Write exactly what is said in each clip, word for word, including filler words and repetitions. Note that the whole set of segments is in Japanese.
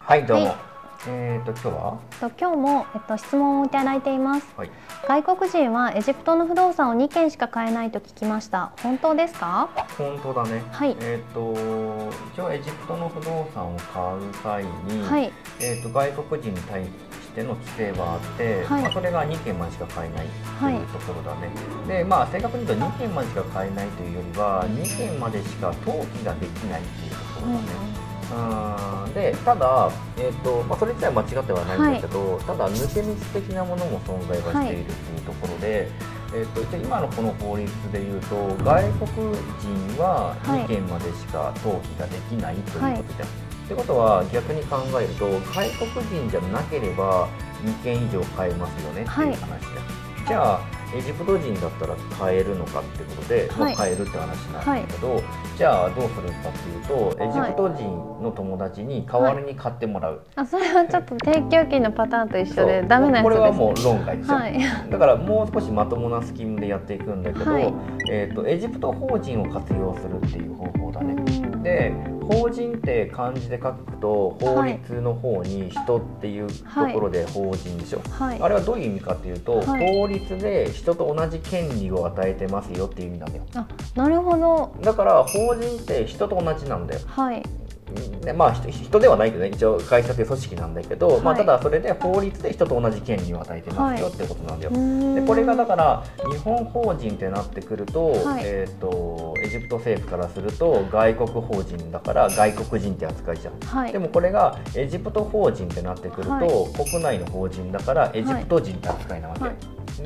はい、どうも。 はい、 えっと、今日は。 と今日も、えっと、質問をいただいています。 はい。 外国人はエジプトの不動産をにけんしか買えないと聞きました。本当ですか？ 本当だね。 はい。 えっと、一応エジプトの不動産を買う際に。 はい。 えっと、外国人に対しての規制はあって、 はい、 まあ、それがにけんまでしか買えないというところだね。はい、で、まあ、正確に言うとにけんまでしか買えないというよりは、にけんまでしか登記ができないというところだね。うんうんでただ、えーとまあ、それ自体間違ってはないんだけど、はい、ただ抜け道的なものも存在はしているというところで、はい、えーと一応今のこの法律でいうと外国人はにけんまでしか登記ができないということじゃん。はい、ってことは逆に考えると外国人じゃなければにけん以上買えますよねっていう話じゃん。はい、じゃあエジプト人だったら買えるのかってことで、はい、まあ買えるって話なんだけど、はい、じゃあどうするかっていうとエジプト人の友達に代わりに買ってもらう、はい、 あそれはちょっと定期預金のパターンと一緒でダメなやつです、ね、 これはもう論外でしょ、 はい、 だからもう少しまともなスキームでやっていくんだけど、はい、えーと、エジプト法人を活用するっていう方法だね。で法人って漢字で書くと法律の方に人っていうところで法人でしょ、はい、あれはどういう意味かっていうと、はい、法律で人と同じ権利を与えてますよっていう意味なんだよ。 あ、なるほど。 だから法人って人と同じなんだよ。 はい。 でまあ、人ではないけどね、一応会社という組織なんだけど、はい、まあ、ただそれで法律で人と同じ権利を与えてますよ、はい、ってことなんだよ。でこれがだから日本法人ってなってくると、はい、えーとエジプト政府からすると外国法人だから外国人って扱いじゃん、はい、でもこれがエジプト法人ってなってくると、はい、国内の法人だからエジプト人って扱いなわけ、はいはい、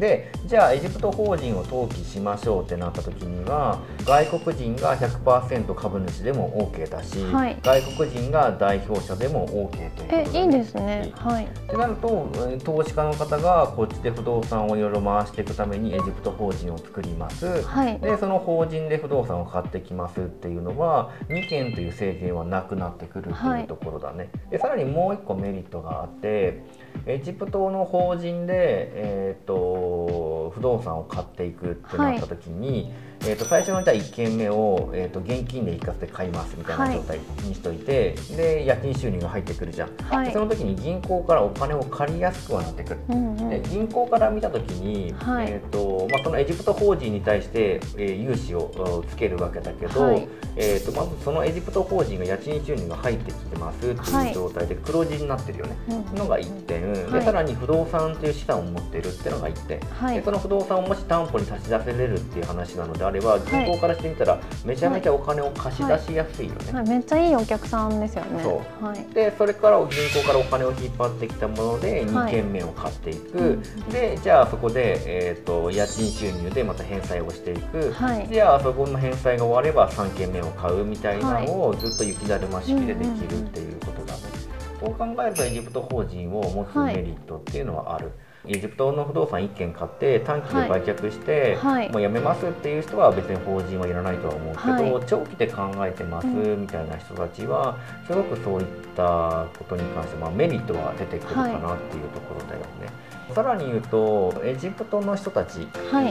でじゃあエジプト法人を登記しましょうってなった時には外国人が ひゃくパーセント 株主でも OK だし、はい、外国人が代表者でも OK ということで、ね、 えいいですね。はい。 ってなると投資家の方がこっちで不動産をいろいろ回していくためにエジプト法人を作ります、はい、でその法人で不動産を買ってきますっていうのはにけんという制限はなくなってくるっていうところだね。はい、でさらにもういっこメリットがあってエジプトの法人で、えー、と不動産を買っていくってなった時に、はい、えー、と最初のじゃあいっけんめを、えー、と現金で一括で買いますみたいな状態にしといて、はい、で家賃収入が入ってくるじゃん、はい、その時に銀行からお金を借りやすくはなってくる、うんうん、で銀行から見た時に、はい、えーとまあ、そのエジプト法人に対して、えー、融資をつけるわけだけど、はい、えー、とまずそのエジプト法人が家賃収入が入ってきてますっていう状態で黒字になってるよね、はい、のがいってん、で、はい、さらに不動産という資産を持ってるっていうのがいってん、はい、でその不動産をもし担保に差し出せれるっていう話なのであれば銀行からしてみたらめちゃめちゃお金を貸し出しやすいよね、はいはい、 めっちゃいいお客さんですよね。 そう、はい、でそれから銀行からお金を引っ張ってきたものでにけんめを買っていく、はい、でじゃあそこで、えー、と家賃収入でまた返済をしていく、はい、じゃあそこの返済が終わればさんけんめを買うみたいなのをずっと雪だるま式でできるっていうことだね。そう考えるとエジプト法人を持つメリットっていうのはある、はい、エジプトの不動産いっけん買って短期で売却して、はい、もうやめますっていう人は別に法人はいらないとは思うけど、はい、長期で考えてますみたいな人たちはすごくそういったことに関して、まあ、メリットは出てくるかなっていうところだよね。はい、さらに言うとエジプトの人たちで、はい、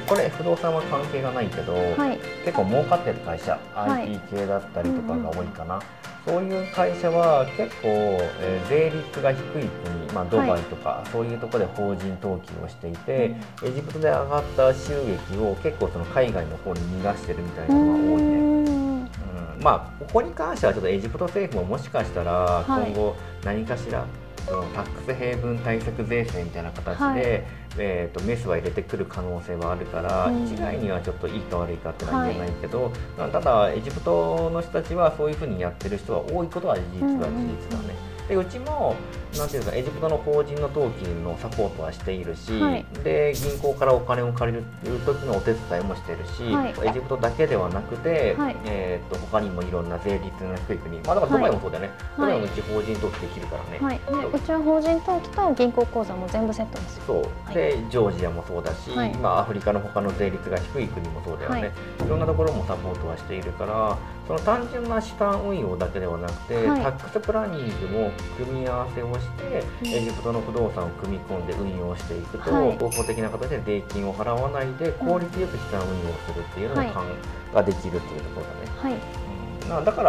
これ不動産は関係がないけど、はい、結構儲かってる会社、はい、アイティー 系だったりとかが多いかな、うんうん、そういう会社は結構、えー、税率が低い国、まあ、ドバイとか、はい、そういうところで法人登記をしていて、うん、エジプトで上がった収益を結構その海外の方に逃がしてるみたいなのが多いね。うん、まあここに関してはちょっとエジプト政府ももしかしたら今後何かしら、はい、タックスヘイブン対策税制みたいな形で、はい、えー、とメスは入れてくる可能性はあるから、うん、一概にはちょっといいか悪いかってのは言えないけど、はい、ただエジプトの人たちはそういうふうにやってる人は多いことは事実は事実だね。うん、でうちもなんていうかエジプトの法人の登記のサポートはしているし、はい、で銀行からお金を借りる時のお手伝いもしてるし、はい、エジプトだけではなくて、はい、えー、と他にもいろんな税率の低い国、まあ、だからドバイもそうだよね、はい、ドバイもうち法人登記できるからね、 はい、でうちは法人登記と銀行口座も全部セットですよ。 そう、はい、でジョージアもそうだし、はい、まあ、アフリカの他の税率が低い国もそうだよね、はい、いろんなところもサポートはしているからその単純な資産運用だけではなくて、はい、タックスプランニングも組み合わせをして、うん、エジプトの不動産を組み込んで運用していくと、はい、合法的な形で税金を払わないで効率よく資産運用するっていうのが、はい、ができるっていうところだね。はい、うん、だから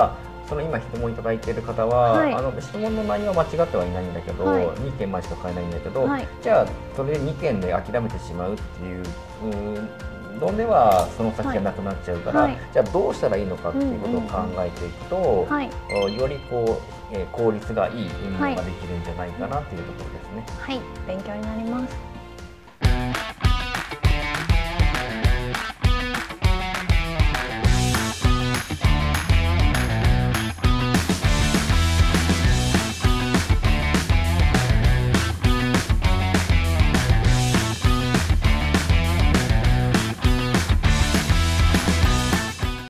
その今質問いただいている方は、 はい、 あの質問の内容は間違ってはいないんだけど、はい、にけんまでしか買えないんだけど、はい、じゃあそれでにけんで諦めてしまうっていうのではその先がなくなっちゃうから、はい、じゃあどうしたらいいのかっていうことを考えていくと、はい、よりこう、えー、効率がいい運用ができるんじゃないかなっていうところですね。 はい、勉強になります。